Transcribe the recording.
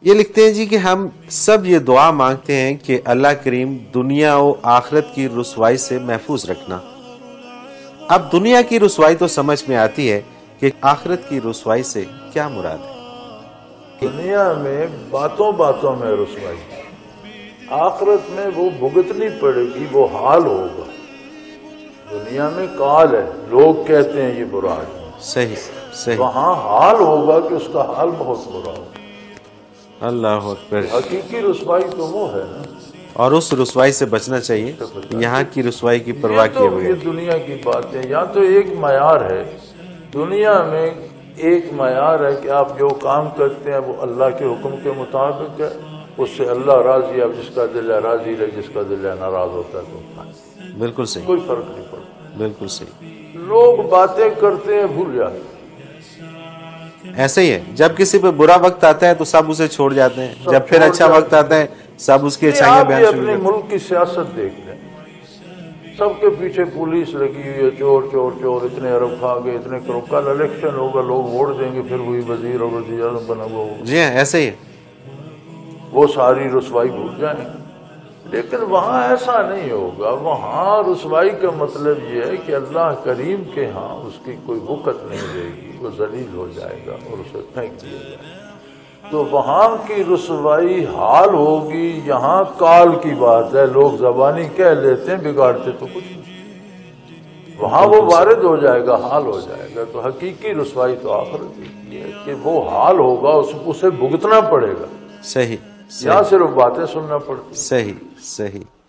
یہ لکھتے ہیں جی کہ ہم سب یہ دعا مانگتے ہیں کہ اللہ کریم دنیا و آخرت کی رسوائی سے محفوظ رکھنا۔ اب دنیا کی رسوائی تو سمجھ میں آتی ہے کہ آخرت کی رسوائی سے کیا مراد ہے؟ دنیا میں باتوں باتوں میں رسوائی، آخرت میں وہ بھگتنی پڑے گی، وہ حال ہوگا۔ دنیا میں قال ہے، لوگ کہتے ہیں یہ برا ہے، صحیح صحیح، وہاں حال ہوگا کہ اس کا حال بہت برا ہوگا۔ اللہ اکبر۔ حقیقی رسوائی تو وہ ہے نا، اور اس رسوائی سے بچنا چاہیے، یہاں کی رسوائی کی پرواہ کیے یہ بغیر۔ دنیا کی بات ہے، یا تو ایک معیار ہے دنیا میں، ایک معیار ہے کہ آپ جو کام کرتے ہیں وہ اللہ کے حکم کے مطابق ہے، اس سے اللہ راضی ہے، اب جس کا دل ہے راضی رہے، جس کا دل ہے ناراض ہوتا ہے تو بالکل صحیح، کوئی فرق نہیں پڑتا۔ بالکل صحیح۔ لوگ باتیں کرتے ہیں بھول جاتے ہیں، ایسے ہی ہے، جب کسی پہ برا وقت آتا ہے تو سب اسے چھوڑ جاتے ہیں، جب پھر اچھا وقت آتا ہے سب اس کی اچھائیاں آپ بیان بھی شروع اپنے کرتے ہیں۔ ملک کی سیاست دیکھ لیں، سب کے پیچھے پولیس لگی ہوئی ہے، چور چور چور، اتنے ارب کھا گئے، اتنے کرو، کل الیکشن ہوگا لوگ ووٹ دیں گے، پھر وہی وزیر اور وزیر اعظم بنا ہوا ہوگا، جی ہاں، ایسے ہی ہے۔ وہ ساری رسوائی بھول جائیں گے۔ لیکن وہاں ایسا نہیں ہوگا، وہاں رسوائی کا مطلب یہ ہے کہ اللہ کریم کے ہاں اس کی کوئی وقت نہیں رہے گی، وہ ذلیل ہو جائے گا اور اسے پھینک دیا جائے گا۔ تو وہاں کی رسوائی حال ہوگی، یہاں کال کی بات ہے، لوگ زبانی کہہ لیتے ہیں، بگاڑتے تو کچھ نہیں۔ وہاں وہ وارد ہو جائے گا، حال ہو جائے گا۔ تو حقیقی رسوائی تو آخرت کی ہے کہ وہ حال ہوگا، اسے بھگتنا پڑے گا، صحیح یہاں صحیح صرف باتیں سننا پڑتی ہیں۔ صحیح صحیح۔